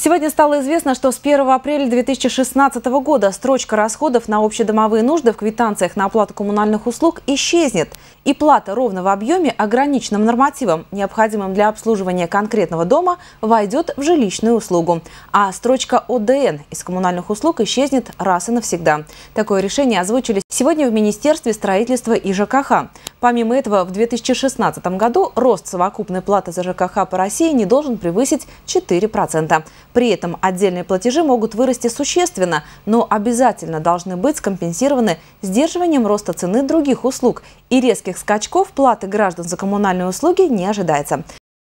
Сегодня стало известно, что с 1 апреля 2016 года строчка расходов на общедомовые нужды в квитанциях на оплату коммунальных услуг исчезнет. И плата ровно в объеме, ограниченным нормативом, необходимым для обслуживания конкретного дома, войдет в жилищную услугу. А строчка ОДН из коммунальных услуг исчезнет раз и навсегда. Такое решение озвучили сегодня в Министерстве строительства и ЖКХ. Помимо этого, в 2016 году рост совокупной платы за ЖКХ по России не должен превысить 4%. При этом отдельные платежи могут вырасти существенно, но обязательно должны быть скомпенсированы сдерживанием роста цены других услуг. И резких скачков платы граждан за коммунальные услуги не ожидается.